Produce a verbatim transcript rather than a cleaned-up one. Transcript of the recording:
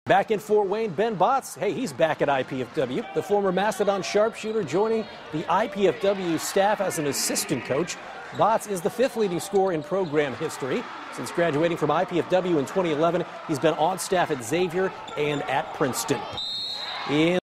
Back in Fort Wayne, Ben Botts, hey, he's back at I P F W. The former Mastodon sharpshooter joining the I P F W staff as an assistant coach. Botts is the fifth leading scorer in program history. Since graduating from I P F W in twenty eleven, he's been on staff at Xavier and at Princeton. In